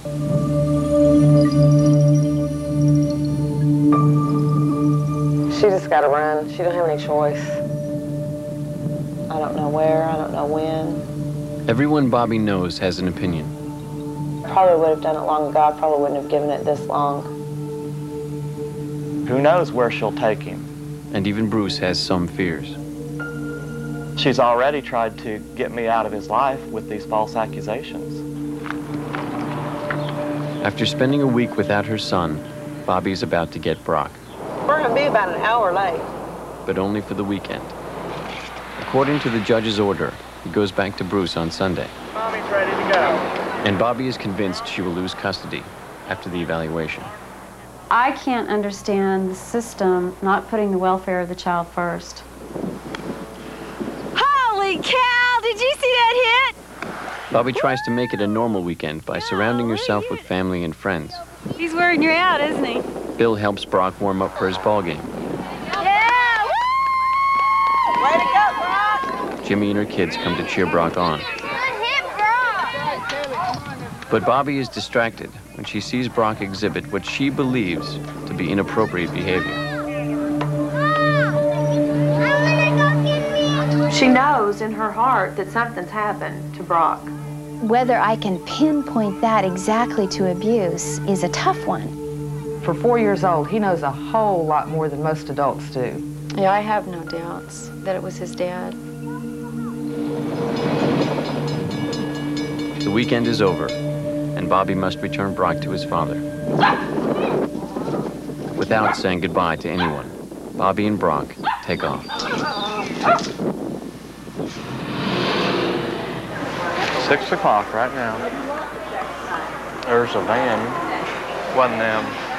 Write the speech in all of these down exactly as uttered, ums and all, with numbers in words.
She just got to run. She don't have any choice. I don't know where, I don't know when. Everyone Bobbie knows has an opinion. Probably would have done it long ago. I probably wouldn't have given it this long. Who knows where she'll take him? And even Bruce has some fears. She's already tried to get me out of his life with these false accusations. After spending a week without her son, Bobbie's about to get Brock. We're going to be about an hour late. But only for the weekend. According to the judge's order, he goes back to Bruce on Sunday. Bobbie's ready to go. And Bobbie is convinced she will lose custody after the evaluation. I can't understand the system not putting the welfare of the child first. Holy cow! Did you see that hit? Bobbie tries to make it a normal weekend by surrounding herself with family and friends. He's wearing you out, isn't he? Bill helps Brock warm up for his ball game. Yeah! Woo! Way to go, Brock! Jimmie and her kids come to cheer Brock on. Good hit, Brock! But Bobbie is distracted when she sees Brock exhibit what she believes to be inappropriate behavior. She knows in her heart that something's happened to Brock. Whether I can pinpoint that exactly to abuse is a tough one. For four years old, he knows a whole lot more than most adults do. Yeah, I have no doubts that it was his dad. The weekend is over, and Bobbie must return Brock to his father. Without saying goodbye to anyone, Bobbie and Brock take off. Six o'clock right now. There's a van. Wasn't them.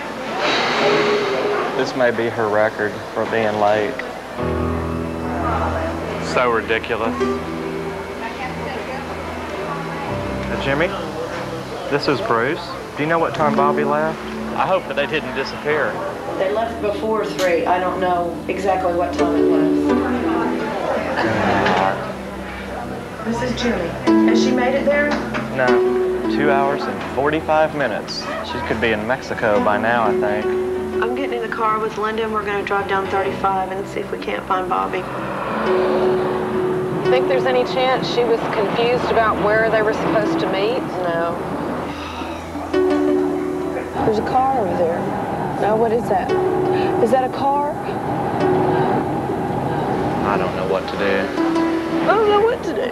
This may be her record for being late. So ridiculous. Uh, Jimmy, this is Bruce. Do you know what time Bobbie left? I hope that they didn't disappear. They left before three. I don't know exactly what time it was. This is Ginny. Has she made it there? No, two hours and forty-five minutes. She could be in Mexico by now, I think. I'm getting in the car with Linda and we're going to drive down thirty-five and see if we can't find Bobbie. Think there's any chance she was confused about where they were supposed to meet? No. There's a car over there. No, what is that? Is that a car? I don't know what to do. I don't know what to do.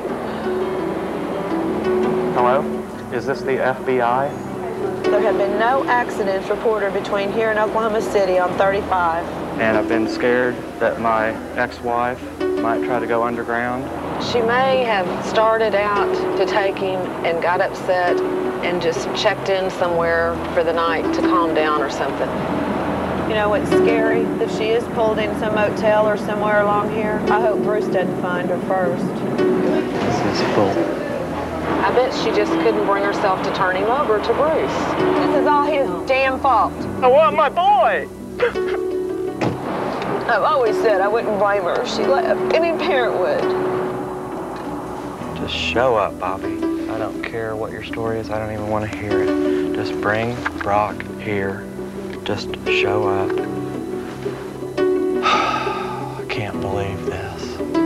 Hello? Is this the F B I? There have been no accidents reported between here and Oklahoma City on thirty-five. And I've been scared that my ex-wife might try to go underground. She may have started out to take him and got upset and just checked in somewhere for the night to calm down or something. You know what's scary? If she is pulled in some motel or somewhere along here, I hope Bruce doesn't find her first. This is full. I bet she just couldn't bring herself to turn him over to Bruce. This is all his damn fault. I want my boy! I've always said I wouldn't blame her if she left. Any parent would. Just show up, Bobbie. I don't care what your story is. I don't even want to hear it. Just bring Brock here. Just show up. I can't believe this.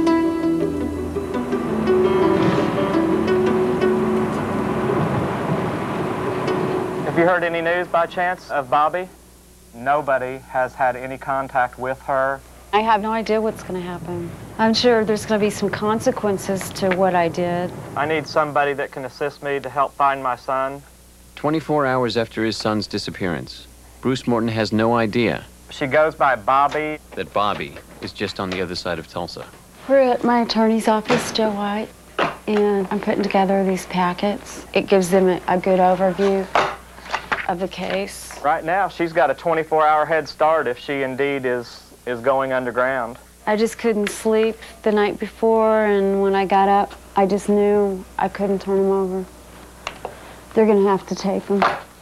Have you heard any news by chance of Bobbie? Nobody has had any contact with her. I have no idea what's going to happen. I'm sure there's going to be some consequences to what I did. I need somebody that can assist me to help find my son. twenty-four hours after his son's disappearance, Bruce Morton has no idea She goes by Bobbie. that Bobbie is just on the other side of Tulsa. We're at my attorney's office, Joe White, and I'm putting together these packets. It gives them a, a good overview of the case. Right now, she's got a twenty-four hour head start if she indeed is, is going underground. I just couldn't sleep the night before, and when I got up, I just knew I couldn't turn them over. They're gonna have to take them,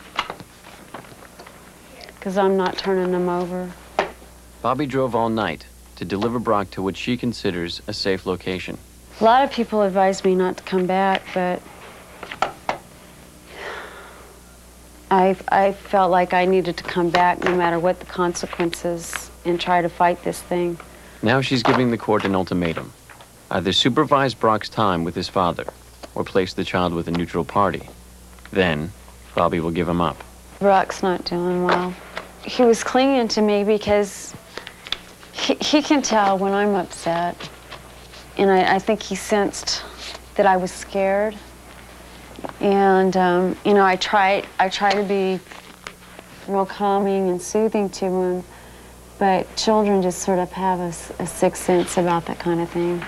because I'm not turning them over. Bobbie drove all night to deliver Brock to what she considers a safe location. A lot of people advised me not to come back, but I, I felt like I needed to come back no matter what the consequences and try to fight this thing. Now she's giving the court an ultimatum. Either supervise Brock's time with his father or place the child with a neutral party. Then, Bobbie will give him up. Brock's not doing well. He was clinging to me because he, he can tell when I'm upset. And I, I think he sensed that I was scared. And, um, you know, I try, I try to be real calming and soothing to him, but children just sort of have a, a sixth sense about that kind of thing.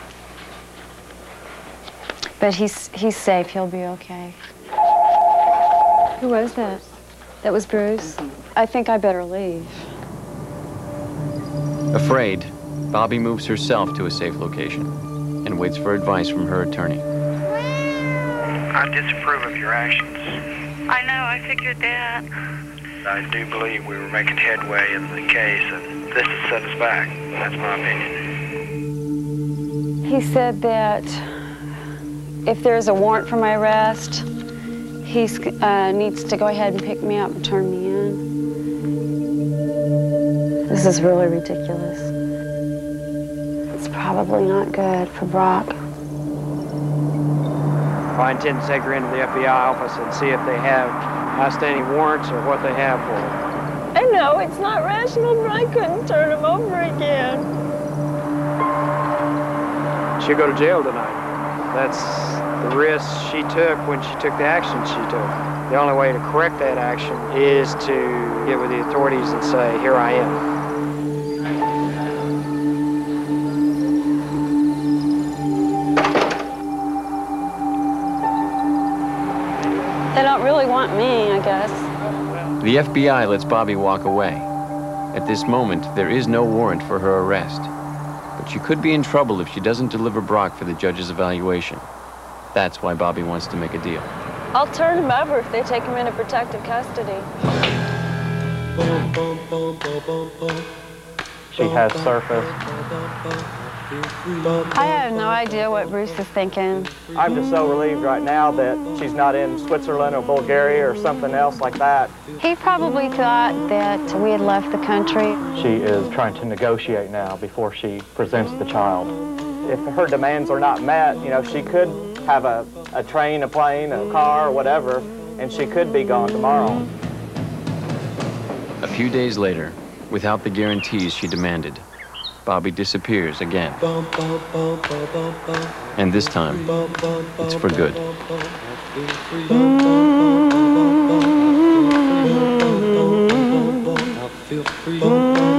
But he's, he's safe. He'll be okay. Who was that? That was Bruce? I think I better leave. Afraid, Bobbie moves herself to a safe location and waits for advice from her attorney. I disapprove of your actions. I know, I figured that. I do believe we were making headway in the case, and this has set us back. That's my opinion. He said that if there's a warrant for my arrest, he uh, needs to go ahead and pick me up and turn me in. This is really ridiculous. It's probably not good for Brock. I intend to take her into the F B I office and see if they have outstanding warrants or what they have for her. I know it's not rational, but I couldn't turn him over again. She'll go to jail tonight. That's the risk she took when she took the action she took. The only way to correct that action is to get with the authorities and say, here I am. They don't really want me, I guess. The F B I lets Bobbie walk away. At this moment, there is no warrant for her arrest. But she could be in trouble if she doesn't deliver Brock for the judge's evaluation. That's why Bobbie wants to make a deal. I'll turn him over if they take him into protective custody. She has surfaced. I have no idea what Bruce is thinking. I'm just so relieved right now that she's not in Switzerland or Bulgaria or something else like that. He probably thought that we had left the country. She is trying to negotiate now before she presents the child. If her demands are not met, you know, she could have a, a train, a plane, a car, or whatever, and she could be gone tomorrow. A few days later, without the guarantees she demanded, Bobbie disappears again. And this time, it's for good. I feel free.